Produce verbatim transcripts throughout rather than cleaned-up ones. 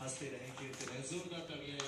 हंसते रहें, खेलते रहें, जोरदार तालियां।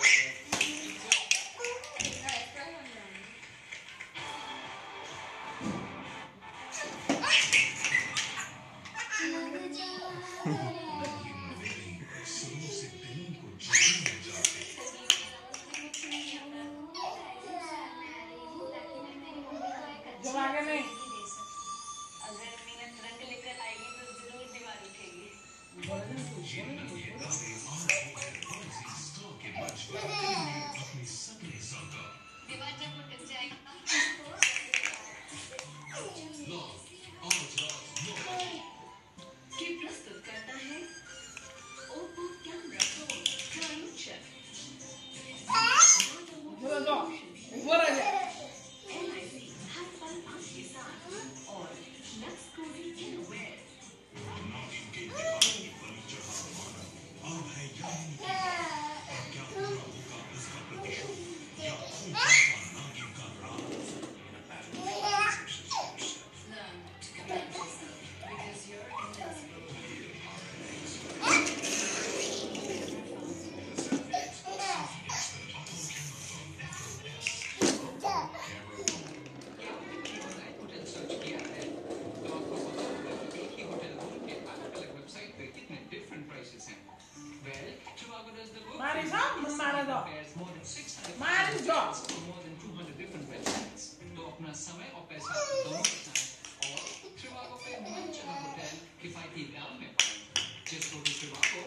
तो अपना समय और पैसा दोनों बचाएं और त्रिवागो पे मन चला होटल किफायती दाम में just go to Trivago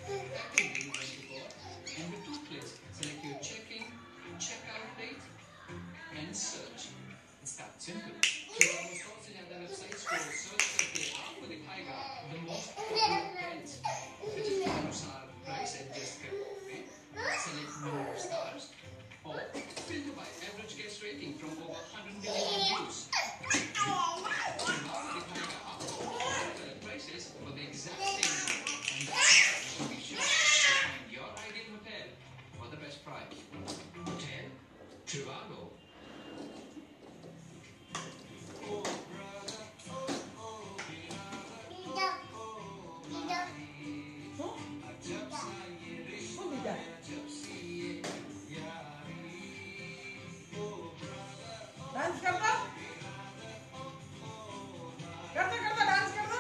and with two clicks select your check-in, check-out date and search. It's that simple. Trivago सौ से ज़्यादा वेबसाइट्स को सर्च करके आपको दिखाएगा the most popular hotels. Budget के अनुसार प्राइस एडजस्ट करके select number of stars or filter by average guest rating from over one hundred million reviews. Trivago दिखाएगा आपको अलग prices for the exact same room. And so be sure to find your ideal hotel for the best price. Hotel Trivago. Dance करता करता करता dance करता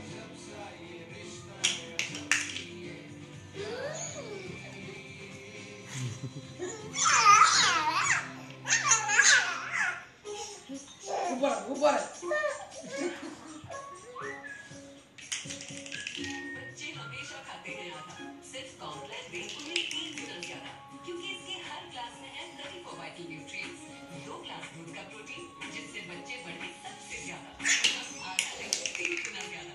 ऊपर ऊपर बच्चे हमेशा खाते हैं आटा सिर्फ कॉम्प्लेन में उन्हें तीन गुना ज्यादा क्योंकि इसके हर क्लास में है नरी फॉर वाइटल न्यूट्रिएंट्स दो ग्लास दूध का प्रोटीन जिससे बच्चे बढ़े सबसे ज्यादा आधा नहीं तीन गुना ज्यादा।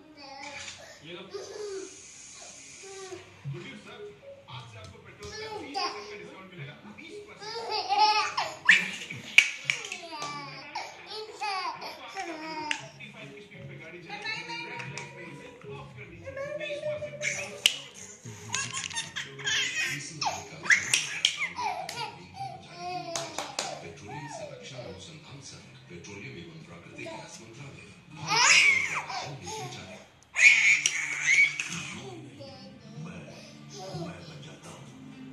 सर आज से आपको पेट्रोल का बीस परसेंट डिस्काउंट मिलेगा। बीस परसेंट पे गाड़ी पेट्रोलियम संरक्षण अनुसंधान संघ पेट्रोलियम एवं प्राकृतिक गैस मंत्रालय मैं बन जाता हूँ।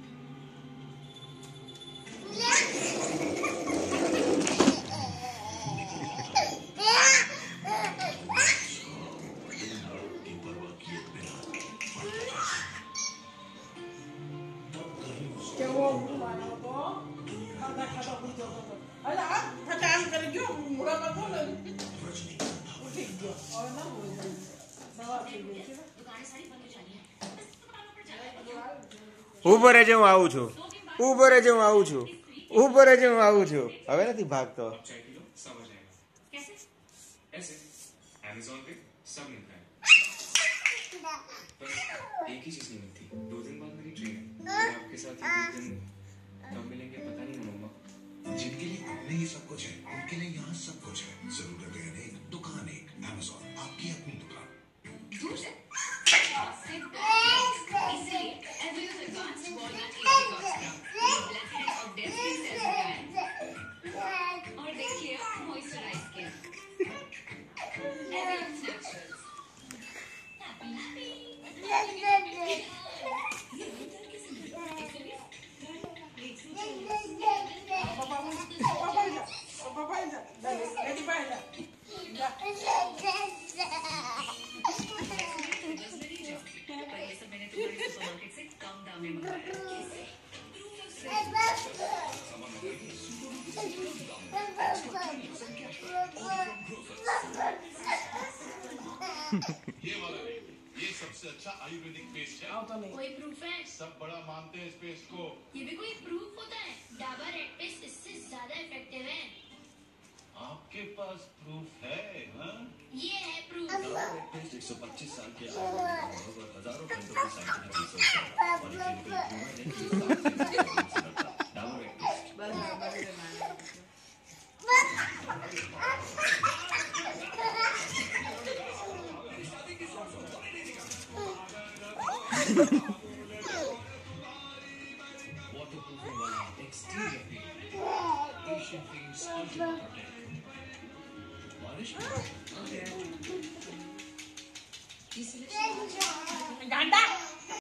क्या वो वाला तो खाता खाता कुछ तो अरे आप थकान करेंगे मुड़ा मत बोलो ठीक है और ना बोल दवा पीजिए दुकानें सारी बंद हो जानी है बस दुकानों पर जाना ऊपर है जो आऊं છું ऊपर है जो आऊं છું ऊपर है जो आऊं છું હવે નથી ભાગતો समझ आएगा कैसे ऐसे Amazon पे सब मिलता है पर एक ही चीज नहीं मिलती दो दिन बाद मेरी ट्रेन है आपके साथ ही दिन कब मिलेंगे पता नहीं मम्मा जिनके लिए घूमने ही सब कुछ है उनके लिए यहाँ सब कुछ है जरूरत है अनेक दुकान एक Amazon आपकी अपनी दुकान दूर से और देखिए मॉइस्चराइज स्किन एवरीथिंग्स नेचुरल नाम में मंगाया। कैसे? ये वाला नहीं, ये सबसे अच्छा आयुर्वेदिक पेस्ट है। आओ तो नहीं। कोई प्रूफ है? सब बड़ा मानते हैं इस पेस्ट को। ये भी कोई प्रूफ होता है? डाबर रेड पेस्ट इससे ज्यादा इफेक्टिव है। आपके पास प्रूफ है? हाँ? ये है प्रूफ। पेस्ट एक सौ पच्चीस साल के आयुर्वेदिक और हजारों घंटों की साइंटिफिक रिसर्च है और क्लिनिकल प्रूवन है कि ये सात से ज्यादा रोग से लड़ता है। Dabur red paste. बस बस Waterproofing वाला exterior paint, Asian Paints Ultimate Protect. बारिश में गांडा